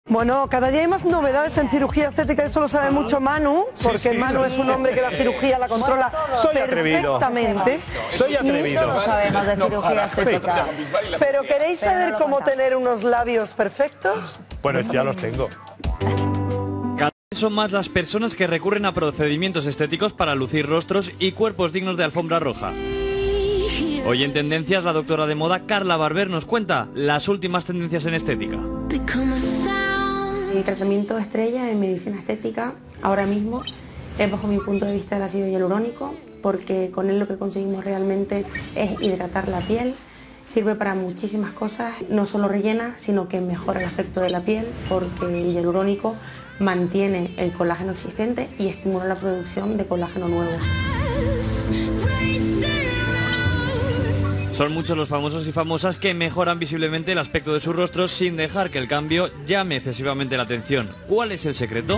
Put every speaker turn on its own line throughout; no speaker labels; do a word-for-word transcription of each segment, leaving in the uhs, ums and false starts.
Bueno, cada día hay más novedades en cirugía estética, eso lo sabe mucho Manu, porque sí, sí, Manu es un hombre que la cirugía la controla
Soy
perfectamente.
Soy atrevido.
No sabemos de cirugía estética.
Pero ¿queréis saber cómo tener unos labios perfectos?
Bueno, ya los tengo.
Cada vez son más las personas que recurren a procedimientos estéticos para lucir rostros y cuerpos dignos de alfombra roja. Hoy en Tendencias, la doctora de moda Carla Barber nos cuenta las últimas tendencias en estética.
El tratamiento estrella en medicina estética ahora mismo es, bajo mi punto de vista, el ácido hialurónico, porque con él lo que conseguimos realmente es hidratar la piel. Sirve para muchísimas cosas, no solo rellena, sino que mejora el aspecto de la piel, porque el hialurónico mantiene el colágeno existente y estimula la producción de colágeno nuevo.
Son muchos los famosos y famosas que mejoran visiblemente el aspecto de sus rostros sin dejar que el cambio llame excesivamente la atención. ¿Cuál es el secreto?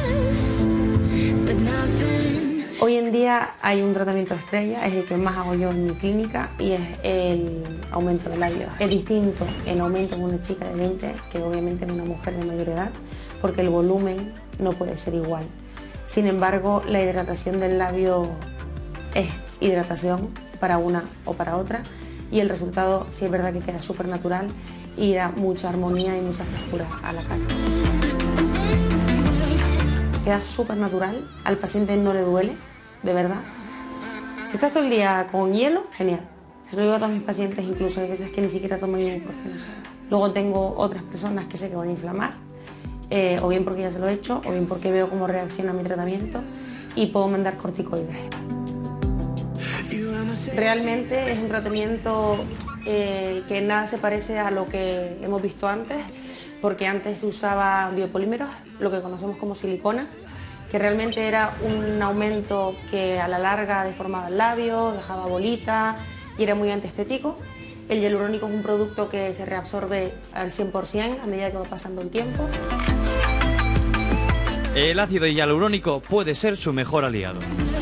Hoy en día hay un tratamiento estrella, es el que más hago yo en mi clínica, y es el aumento de labios. Es distinto el aumento en una chica de veinte que obviamente en una mujer de mayor edad, porque el volumen no puede ser igual. Sin embargo, la hidratación del labio es hidratación para una o para otra, y el resultado sí es verdad que queda súper natural y da mucha armonía y mucha frescura a la cara. Queda súper natural, al paciente no le duele, de verdad. Si estás todo el día con hielo, genial. Se lo digo a todos mis pacientes, incluso hay veces que ni siquiera toman ibuprofeno. Luego tengo otras personas que sé que van a inflamar, eh, o bien porque ya se lo he hecho, o bien porque veo cómo reacciona mi tratamiento, y puedo mandar corticoides. Realmente es un tratamiento eh, que nada se parece a lo que hemos visto antes, porque antes se usaba biopolímeros, lo que conocemos como silicona, que realmente era un aumento que a la larga deformaba el labio, dejaba bolita y era muy antiestético. El hialurónico es un producto que se reabsorbe al cien por cien a medida que va pasando el tiempo.
El ácido hialurónico puede ser su mejor aliado.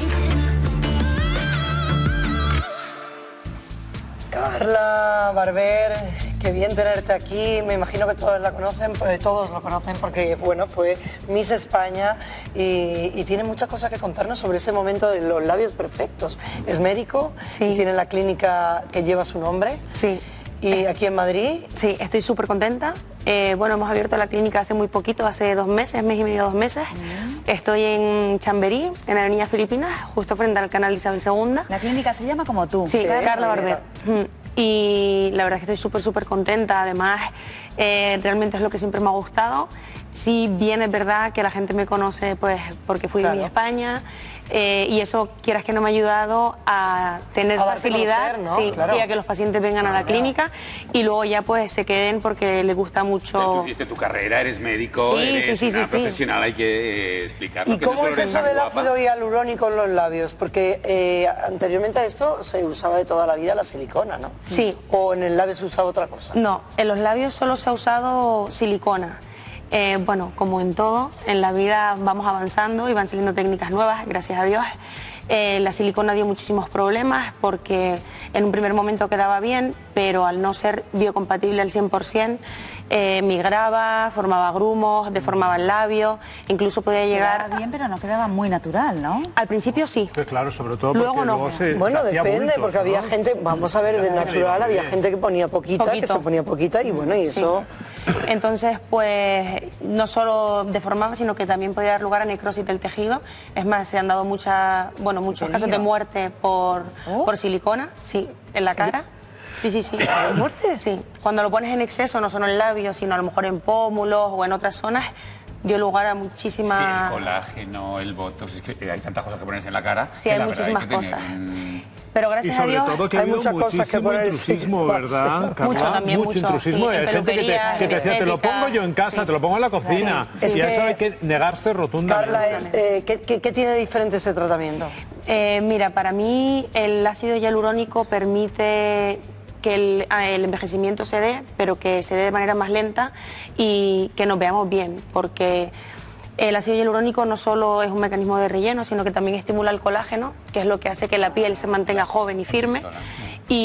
Carla Barber, qué bien tenerte aquí. Me imagino que todos la conocen, pues todos lo conocen porque bueno, fue Miss España y, y tiene muchas cosas que contarnos sobre ese momento de los labios perfectos. Es médico,
sí.
Tiene la clínica que lleva su nombre.
Sí.
¿Y aquí en Madrid?
Sí, estoy súper contenta. Eh, bueno, hemos abierto la clínica hace muy poquito, hace dos meses, mes y medio, dos meses. Mm. Estoy en Chamberí, en la avenida Filipinas, justo frente al canal Isabel segunda.
La clínica se llama como tú.
Sí,
sí,
Carla Barber. Mm. Y la verdad es que estoy súper, súper contenta. Además, eh, realmente es lo que siempre me ha gustado. Si bien es verdad que la gente me conoce pues porque fui claro. de España, eh, y eso, quieras que no, me ha ayudado a tener
a
facilidad,
conocer, ¿no?
sí,
Claro.
y a que los pacientes vengan a la clínica y luego ya pues se queden porque les gusta mucho.
Tú hiciste tu carrera, eres médico,
sí,
eres
sí, sí,
una
sí,
profesional,
sí.
hay que eh, explicarlo.
¿Y cómo es eso del ácido hialurónico en los labios? Porque eh, anteriormente a esto se usaba de toda la vida la silicona, ¿no?
Sí.
¿O en el labio se usaba otra cosa?
No, en los labios solo se ha usado silicona. Eh, bueno, como en todo, en la vida vamos avanzando y van saliendo técnicas nuevas, gracias a Dios. Eh, la silicona dio muchísimos problemas porque en un primer momento quedaba bien, pero al no ser biocompatible al cien por cien, eh, migraba, formaba grumos, deformaba el labio, incluso podía llegar...
Quedaba bien, pero no quedaba muy natural, ¿no?
Al principio sí.
Pues claro, sobre todo
luego
porque
no.
luego se
Bueno,
hacía
depende,
bultos,
porque
¿no?
había gente, vamos a ver, de natural, había gente que ponía poquita,
Poquito.
que se ponía poquita, y bueno, y
Sí.
eso...
Entonces, pues, no solo deformaba, sino que también podía dar lugar a necrosis del tejido. Es más, se han dado mucha, bueno, muchos casos de muerte por,
¿Oh?
por silicona, sí, en la cara. Sí, sí, sí.
¿De muerte?
Sí. Cuando lo pones en exceso, no solo en labios, sino a lo mejor en pómulos o en otras zonas, dio lugar a muchísima...
Es que el colágeno, el botox, es que hay tantas cosas que ponerse en la cara.
Sí,
que
hay
la verdad
muchísimas
hay que tener
cosas.
un...
Pero
Y
gracias a
sobre
Dios...
todo que ha
hay
habido
muchas cosas que
muchísimo
poner
intrusismo,
sí.
¿verdad, Carla?
Mucho también,
mucho
mucho,
intrusismo.
sí,
Hay
en
gente que te,
peluquería,
que te decía, te lo
estética,
pongo yo en casa,
sí.
te lo pongo en la cocina.
Sí, sí,
y
sí.
eso hay que negarse rotundamente.
Carla, es, eh, ¿qué, qué, ¿qué tiene diferente este tratamiento?
Eh, mira, para mí el ácido hialurónico permite que el, el envejecimiento se dé, pero que se dé de manera más lenta y que nos veamos bien, porque el ácido hialurónico no solo es un mecanismo de relleno, sino que también estimula el colágeno, que es lo que hace que la piel se mantenga joven y firme,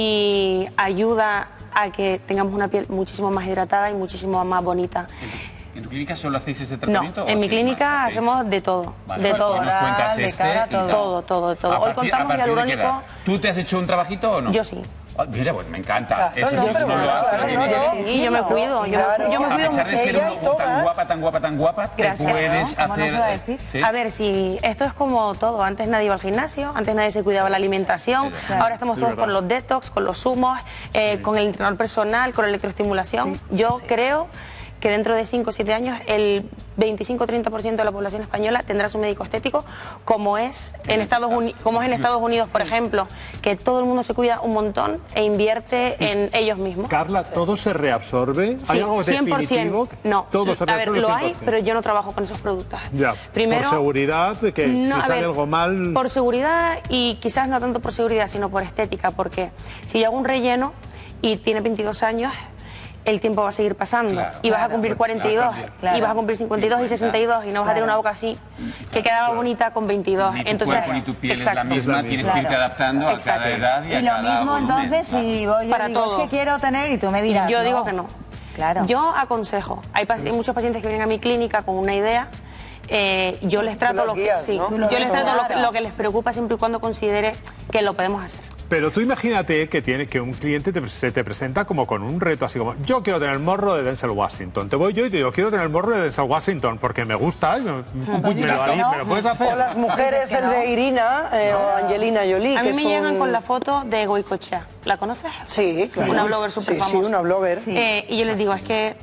y ayuda a que tengamos una piel muchísimo más hidratada y muchísimo más bonita.
¿En tu clínica solo hacéis este
No,
tratamiento?
en
o
mi
qué
clínica
más hacéis?
hacemos de todo,
Vale,
de
vale,
todo.
hoy nos cuentas
de
este
cara,
y tal.
Todo, todo, todo,
¿A
todo. Hoy
partir- a
contamos
partir de qué
hialurónico.
edad? ¿Tú te has hecho un trabajito o no?
Yo sí.
Ah, mira, pues me encanta.
Claro,
Eso
no,
sí,
pero
uno lo
claro,
hace.
claro,
tiene
no,
que-
no.
Sí, yo me cuido, yo,
Claro.
yo me
A
cuido
pesar de
mucho.
ser
Ella
uno
y todas.
tan guapa, tan guapa, tan guapa, te
Gracias.
puedes
¿Cómo no
hacer...
se va a decir?
¿Sí?
A ver, si esto es como todo, antes nadie iba al gimnasio, antes nadie se cuidaba la alimentación,
Claro.
ahora estamos
Es
todos
verdad.
con los detox, con los zumos, eh, con el entrenador personal, con la electroestimulación. Yo creo que dentro de cinco o siete años el veinticinco a treinta por ciento de la población española tendrá su médico estético, como es en Estados Unidos, como es en Estados Unidos, por ejemplo, que todo el mundo se cuida un montón e invierte en ellos mismos.
Carla, ¿todo se reabsorbe? ¿Hay
Sí,
algo
cien por
definitivo?
ciento. No,
Todo se
a ver,
reabsorbe
lo
cien
hay,
por ciento.
pero yo no trabajo con esos productos.
Ya,
Primero,
por seguridad, de que
no,
si
a
sale
ver,
algo mal...
Por seguridad y quizás no tanto por seguridad, sino por estética, porque si yo hago un relleno y tiene veintidós años, el tiempo va a seguir pasando.
Claro,
y vas
claro.
a cumplir cuarenta y dos,
Claro.
y vas a cumplir cincuenta y dos y sesenta y dos, y no vas a tener una boca así, que quedaba bonita con veintidós.
Ni tu
Entonces,
cuerpo ni tu piel es
exacto.
la misma, tienes que irte
Claro.
adaptando a
Exacto.
cada edad y a
Y lo
cada
mismo
volumen.
entonces si voy yo
Para
digo,
todo.
es que quiero tener y tú me dirás.
Yo digo que no.
Claro.
Yo aconsejo. Hay, paci- hay muchos pacientes que vienen a mi clínica con una idea. eh, yo les trato
los
lo que
guías,
sí,
¿no? Tú
lo
yo les
ves,
trato lo que,
claro.
lo que les preocupa siempre y cuando considere que lo podemos hacer.
Pero tú imagínate que tiene que un cliente te- se te presenta como con un reto, así como, yo quiero tener el morro de Denzel Washington. Te voy yo y te digo, quiero tener el morro de Denzel Washington porque me gusta, y me, me lo, harí- me lo puedes hacer.
O las mujeres,
que
el
no.
de Irina eh, o Angelina Jolie.
A mí
que
me
son-
llegan con la foto de Goicoechea. ¿La conoces?
Sí, claro.
Una blogger súper
Sí, sí,
famosa.
una blogger.
Eh, y yo les digo, es que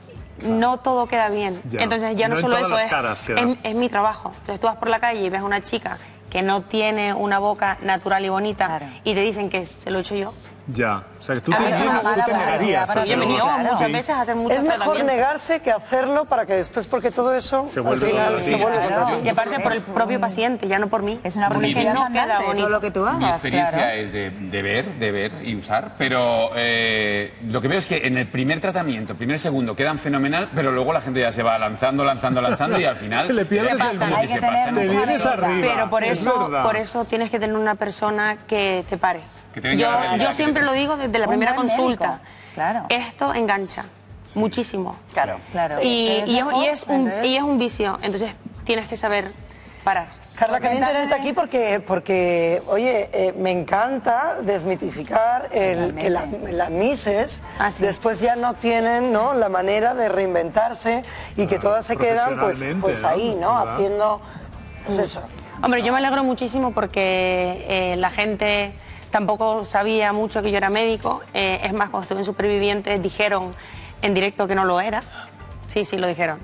no todo queda bien.
Ya.
Entonces ya no,
No en
solo
todas
eso,
las
es,
caras queda.
es, es mi trabajo. Entonces tú vas por la calle y ves a una chica que no tiene una boca natural y bonita
Claro.
y te dicen que se lo he hecho yo.
Ya, o sea, que tú
A
te,
mí eso
niegas,
me
tú
mala
te
palabra,
negarías.
para
a
Yo me
mí,
hacerlo.
niego
claro.
muchas
Sí.
veces a hacer muchos
Es mejor
tratamientos.
negarse que hacerlo para que después, porque todo eso
Se
al
vuelve
final
para
se
ti.
vuelve
Claro.
contra ti.
Y aparte por el
Es
propio
un-
paciente, ya no por mí.
Es una
Porque
publicidad
no queda
andante,
bonito.
todo lo que tú hagas,
Mi experiencia
claro.
es de, de ver, de ver y usar, pero eh, lo que veo es que en el primer tratamiento, primer segundo, quedan fenomenal, pero luego la gente ya se va lanzando, lanzando, lanzando y al final...
Le pierdes
¿qué
el
pasa?
mood.
Hay que
Se
tener
pasa, ¿no?
Te
mucha
vienes
regla.
arriba.
Pero por
es
eso,
verdad.
por eso tienes que tener una persona que te pare.
Que te venga
yo
a la realidad,
yo
que
siempre
te-
lo digo desde la
Un
primera
buen
consulta.
médico, claro.
Esto engancha muchísimo.
Claro.
Claro.
Y,
Pero
y
es
es, y, es un,
mejor,
y es un vicio. Entonces tienes que saber parar.
Carla, qué bien
Cuéntame.
tenerte aquí porque, porque oye, eh, me encanta desmitificar el, que la- las mises
Ah, sí.
después ya no tienen, ¿no?, la manera de reinventarse y que todas se quedan pues,
profesionalmente,
pues
¿no?
ahí, ¿no?,
¿Verdad?
haciendo pues eso.
Hombre, yo me alegro muchísimo porque eh, la gente tampoco sabía mucho que yo era médico. Eh, es más, cuando estuve en Supervivientes dijeron en directo que no lo era. Sí, sí, lo dijeron.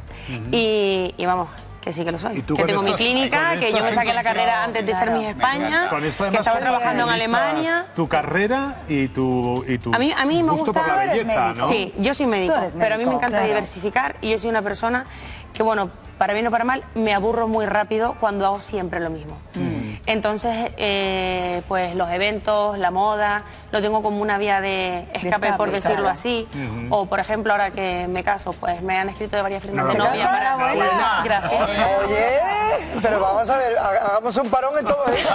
y, y vamos, que sí que lo soy.
¿Y tú
Que
con
tengo mi
esto-
clínica,
con
que
esto
yo me
has
saqué la
encontrado-
carrera antes de ser
Claro.
Miss España,
Con esto
que
además
estaba trabajando en
realizas
Alemania.
Tu carrera y tu, y tu
A mí, a mí me
gusto
gusta...
por la
Tú eres
belleza,
médico.
¿no?
Sí, yo soy médico,
Tú eres
pero a mí me
médico,
encanta
claro.
diversificar y yo soy una persona que, bueno, para bien o para mal, me aburro muy rápido cuando hago siempre lo mismo. Entonces, eh, pues los eventos, la moda, lo tengo como una vía de escape,
escape,
por decirlo
claro.
así. O, por ejemplo, ahora que me caso, pues me han escrito de varias firmas
No,
de
no,
novia
no,
para...
no,
Sí,
no, no.
gracias.
Oye, pero vamos a ver, ha- hagamos un parón en todo esto.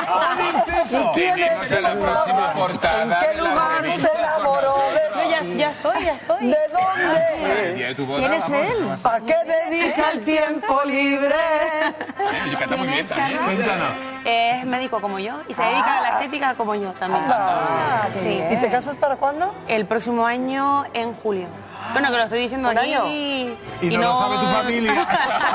¿Y quién
Tenemos
es
en la
el
próxima
amor?
portada
¿En
de
qué
la
lugar
revista
se enamoró
No,
de
ya, ya estoy, ya estoy.
¿De
El
dónde?
día de tu boda,
¿Quién es
vamos,
él?
¿qué vas a
¿A qué dedica el tiempo libre?
hacer? Y canta muy bien también.
Cuéntanos.
Es médico como yo y se dedica a la estética como yo también.
Ah,
qué
sí.
bien.
¿Y te casas para cuándo?
El próximo año en julio. Bueno, que lo estoy diciendo
¿Un
aquí
año?
y,
Y no lo sabe tu familia.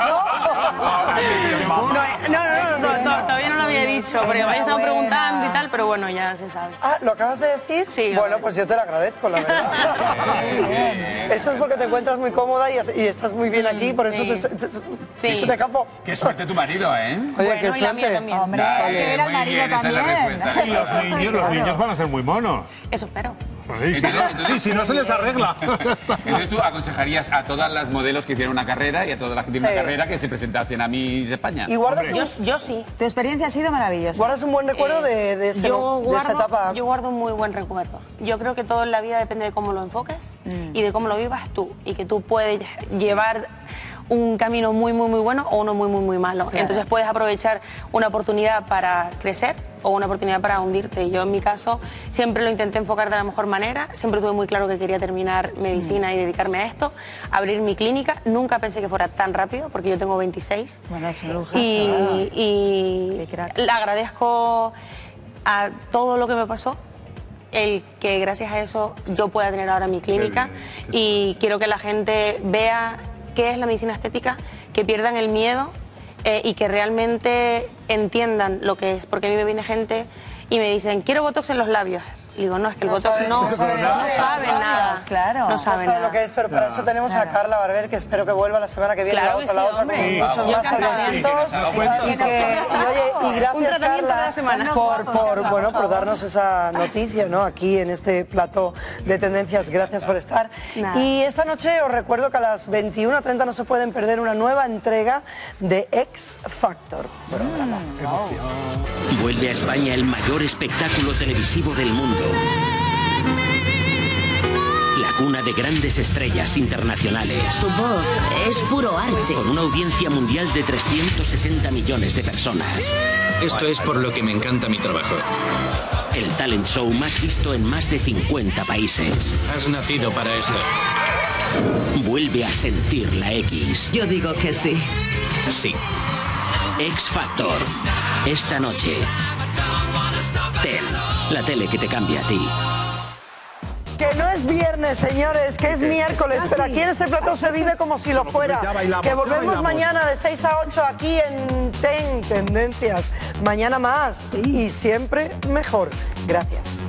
No, no, no, no, no, no, todavía no lo había dicho, porque me estaban preguntando y tal, pero bueno, ya se sabe.
Ah, ¿lo acabas de decir?
Sí, lo
Bueno,
acabo
pues yo te lo agradezco, la verdad. Esto es porque te encuentras muy cómoda y, as- y estás muy bien aquí, por eso
Sí.
te, te,
Sí.
se te escapó.
Qué suerte tu marido, ¿eh?
Oye,
Bueno,
qué
y la mía
suerte.
también.
Hombre,
Dale,
hay que ver al
muy
marido
bien, esa es la
también.
respuesta.
Y los niños, los niños van a ser muy monos.
Eso espero.
Y si no, y si no se les arregla.
Entonces tú aconsejarías a todas las modelos que hicieron una carrera y a toda la gente que tiene
Sí.
una carrera que se presentasen a Miss España.
¿Y guardas
Hombre.
un,
Yo, yo sí.
Tu experiencia ha sido maravillosa.
guardas un buen recuerdo de, de, ese-
Yo
de esa
guardo,
etapa?
yo guardo un muy buen recuerdo. Yo creo que todo en la vida depende de cómo lo enfoques y de cómo lo vivas tú. Y que tú puedes llevar un camino muy, muy, muy bueno o uno muy, muy, muy malo.
Claro.
Entonces puedes aprovechar una oportunidad para crecer o una oportunidad para hundirte. Y yo en mi caso siempre lo intenté enfocar de la mejor manera, siempre tuve muy claro que quería terminar medicina y dedicarme a esto, abrir mi clínica. Nunca pensé que fuera tan rápido, porque yo tengo veintiséis.
Bueno, es un lujazo,
y, y le agradezco a todo lo que me pasó, el que gracias a eso yo pueda tener ahora mi clínica, y quiero que la gente vea qué es la medicina estética, que pierdan el miedo eh, y que realmente entiendan lo que es, porque a mí me viene gente y me dicen, quiero botox en los labios. Y digo, no, es que el
No
botox
sabe-
no,
no
no
sabe
sabe
nada.
nada.
Claro.
No
No
sabe
sabe
nada.
lo que es, pero para eso tenemos a Carla Barber, que espero que vuelva la semana que viene,
Claro
la
que
otra, la
sí,
otra,
hombre.
con
Sí,
muchos
yo
más
encantada.
tratamientos.
Sí, que nos
Y,
cuente.
y que- y oye, y
Un
gracias,
tratamiento
Carla,
cada semana.
por, por, bueno, por darnos esa noticia, ¿no? Aquí en este plató de tendencias. Gracias por estar.
Nada.
Y esta noche os recuerdo que a las veintiuna treinta no se pueden perder una nueva entrega de X Factor. Programa.
Vuelve a España el mayor espectáculo televisivo del mundo. La cuna de grandes estrellas internacionales.
Tu voz es puro arte.
Con una audiencia mundial de trescientos sesenta millones de personas.
Esto es por lo que me encanta mi trabajo.
El talent show más visto en más de cincuenta países.
Has nacido para esto.
Vuelve a sentir la X.
Yo digo que sí.
Sí.
X Factor. Esta noche. T E L. La tele que te cambia a ti.
Que no es viernes, señores, que es miércoles, pero aquí en este plató se vive como si lo fuera.
Ya bailamos,
Que
ya
volvemos
bailamos.
mañana de seis a ocho aquí en Ten Tendencias. Mañana más y siempre mejor. Gracias.